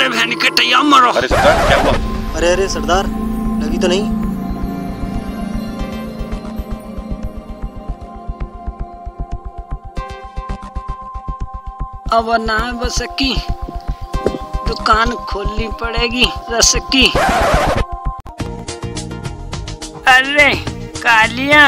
अरे बहन के टैया मरो। अरे सरदार क्या हुआ? अरे सरदार लगी तो नहीं? अब ना बस की दुकान खोलनी पड़ेगी रस की। अरे कालिया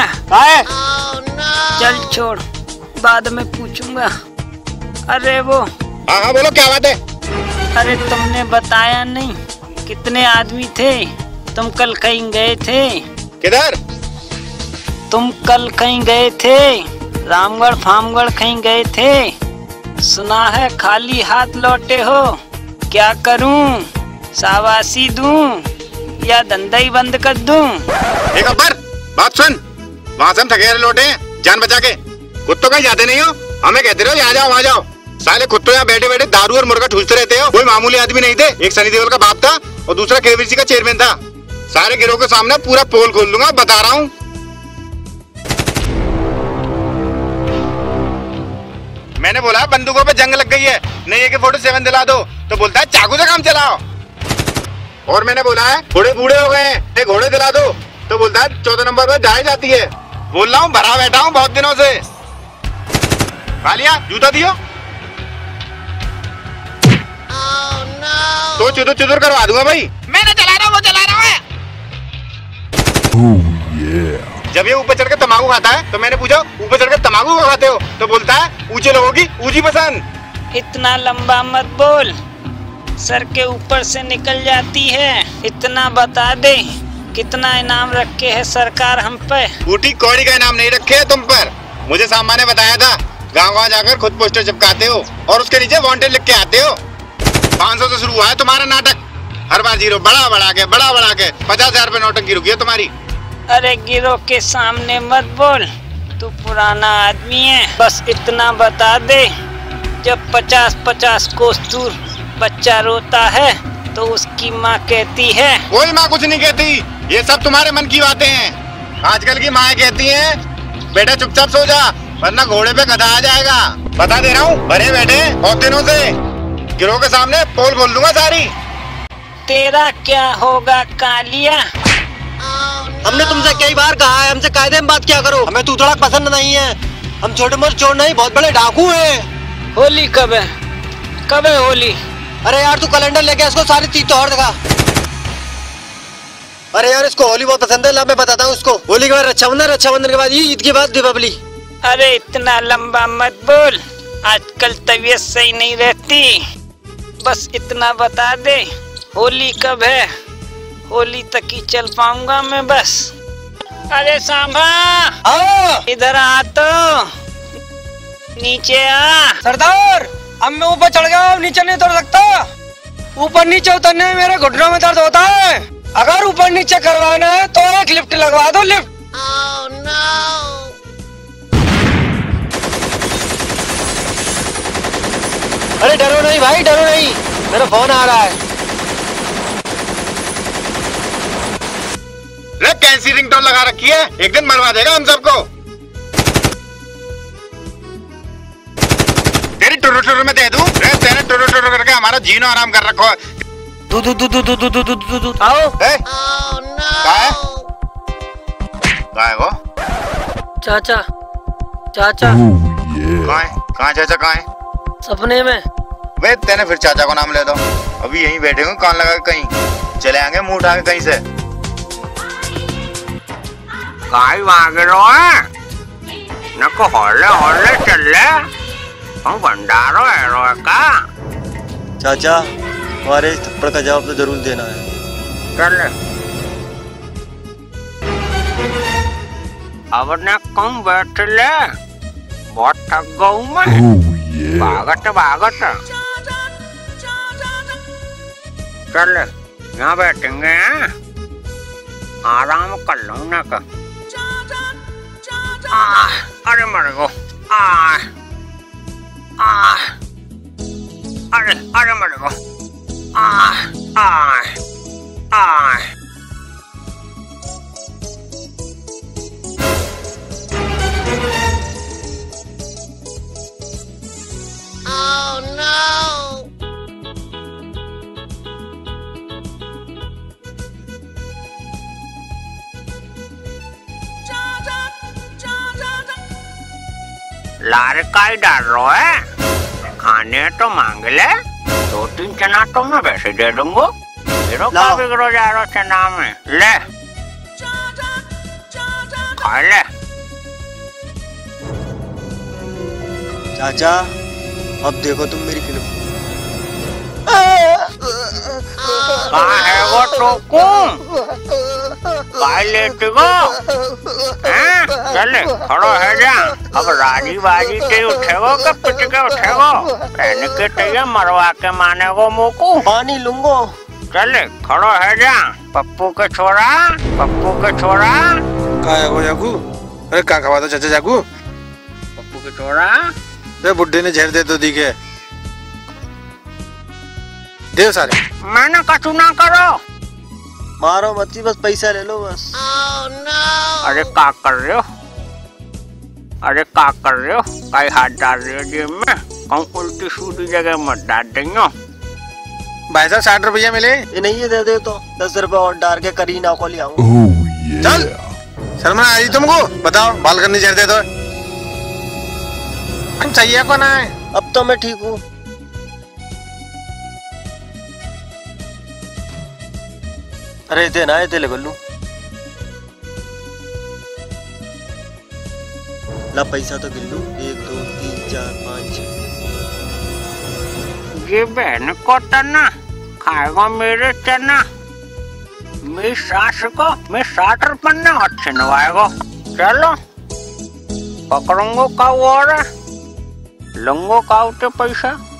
चल छोड़, बाद में पूछूंगा। अरे वो हाँ बोलो क्या बात है? अरे तुमने बताया नहीं कितने आदमी थे? तुम कल कहीं गए थे? किधर? तुम कल कहीं गए थे? रामगढ़ फामगढ़ कहीं गए थे? सुना है खाली हाथ लौटे हो। क्या करूं? शाबाशी दूं या धंधा ही बंद कर दूं? एक अब्बर बात सुन, वहाँ से हम थके लौटे हैं जान बचा के। कुत्तों कहीं जाते नहीं हो, हमें कहते रहो यहाँ जाओ वहाँ जाओ। साले कुत्तों यहाँ बैठे बैठे दारू और मुर्गा ठूसते रहते हो। कोई मामूली आदमी नहीं थे, एक सनी देओल का बाप था और दूसरा केबीसी का चेयरमैन था। सारे गिरोह के सामने पूरा पोल खोल लूंगा, बता रहा हूँ। मैंने बोला बंदूकों पे जंग लग गई है, नहीं है कि AK-47 दिला दो, तो बोलता है चाकू से काम चलाओ। और मैंने बोला है घोड़े बूढ़े हो गए हैं, घोड़े दिला दो, तो बोलता है 14 नंबर पर जाए जाती है। बोल रहा हूँ भरा बैठा हूँ बहुत दिनों से। कालिया जूता दियो। तो चुदुर चुदुर करवा दूंगा भाई। मैं ना चला रहा हूँ, वो चला रहा है। जब ये ऊपर चढ़ के तम्बाकू खाता है तो मैंने पूछा ऊपर चढ़ के तम्बाकू क्यों खाते हो, तो बोलता है ऊंचे लोगों की ऊंची पसंद। इतना लंबा मत बोल, सर के ऊपर से निकल जाती है। इतना बता दे कितना इनाम रखे है सरकार हम पे? बूटी कौड़ी का इनाम नहीं रखे है तुम पर। मुझे सामान ने बताया था गाँव जाकर खुद पोस्टर चिपकाते हो और उसके नीचे वांटेड लिख के आते हो। 500 से शुरू हुआ है तुम्हारा नाटक, हर बार जीरो बढ़ा बढ़ा के 50,000 रुपए नौटंकी रुकी है तुम्हारी। अरे गिरोह के सामने मत बोल, तू पुराना आदमी है। बस इतना बता दे, जब 50-50 कोस दूर बच्चा रोता है तो उसकी माँ कहती है। कोई माँ कुछ नहीं कहती, ये सब तुम्हारे मन की बातें हैं। आजकल की माँ कहती हैं बेटा चुपचाप सो जा वरना घोड़े पे गधा आ जाएगा। बता दे रहा हूँ भरे बैठे बहुत दिनों से, गिरोह के सामने पोल खोल दूंगा सारी। तेरा क्या होगा कालिया? हमने तुमसे कई बार कहा है हमसे कायदे में बात क्या करो, हमें तू थोड़ा पसंद नहीं है। हम छोटे मोटे चोर नहीं, बहुत बड़े डाकू हैं। होली कब है? कब है होली? अरे यार तू कैलेंडर लेके इसको सारी चीज तो और दिखा। अरे यार इसको होली बहुत पसंद है, ला मैं बताता हूँ इसको। होली के बाद रक्षाबंधन के बाद ईद के बाद दीपावली। अरे इतना लंबा मत बोल, आजकल तबीयत सही नहीं रहती। बस इतना बता दे होली कब है? होली तक ही चल पाऊंगा मैं बस। अरे सांभा इधर आ, तो नीचे आ। सरदार अब मैं ऊपर चढ़ गया, अब नीचे नहीं उतर सकता। ऊपर नीचे उतरने में मेरे घुटनों में दर्द होता है। अगर ऊपर नीचे करवाना है तो एक लिफ्ट लगवा दो, लिफ्ट। Oh, no. अरे डरो नहीं भाई, डरो नहीं, मेरा फोन आ रहा है। कैसी रिंगटोन लगा रखी है, एक दिन मरवा देगा हम सबको। तेरी टुरु टुरु में दे दूं? तेरे टुरु टुरु करके हमारा जीना आराम कर रखो है। आओ। Oh, no. कहाँ है वो? चाचा चाचा कहाँ चाचा कहाँ है? सपने में। वे तेने फिर चाचा को नाम ले दो, अभी यहीं बैठे हुए कान लगा के कहीं चले आएंगे मुंह उठा के कहीं से। काय मांगे रो है? नको होले होले चले, हम भंडारो है रो का। चाचा हमारे इस थप्पड़ का जवाब तो जरूर देना है। चले। अब ने कम बैठ ले, बहुत थक गऊ मैं। भागत भागत। चल यहाँ बैठेंगे हैं, आराम कर लो ना का। अरे मर गो। अरे अरे मर गो। Oh, no. लारे का ही डाल रहा है। खाने तो मांग ले, 2-3 चना तो मैं वैसे दे दूंगा। हीरो का बिगड़ो जा रहा चना में, ले खा ले। चाचा अब देखो तुम मेरी फिल्म। कहाँ है वो टोकूं? काय लेते गो? हैं? चले खड़ो है जा। अब राजी बाजी ते उठेगो के पिट के उठेगो? पहन के तैयार मरवा के माने गो मोकू। पानी लूंगो। चले खड़ो है जा। पप्पू के छोरा, पप्पू के छोरा। का है वो जागू? अरे का खवा दो चाचा जागू? पप्पू के छोरा। अरे बुड्ढे ने झेर दे तो दिखे। देव सारे। मैंने कछु ना करो। मारो मत, बस पैसा ले लो बस। Oh no! अरे का कर रहे हो? अरे का कर रहे हो? कई हाथ डाल रहे हो जेब में? कहूँ उल्टी सीधी जगह मत डाल देंगे। भाई साहब 60 रुपया मिले। ये नहीं है, दे दे तो 10 रुपए और डाल के करीना को ले आऊं। चल शर्मा आई तुमको बताओ, बाल करनी झेर दे तो हम चाहिए को ना है। अब तो मैं ठीक हूँ। अरे दे ना, दे ले गल्लू। ला पैसा तो गिल्लू। 1 2 3 4 5 ये बहन को तना खाएगा मेरे चना। मेरी सास को मैं 60 रुपये न छिनवाएगा। चलो पकड़ूंगो का और लूंगो का उठे पैसा।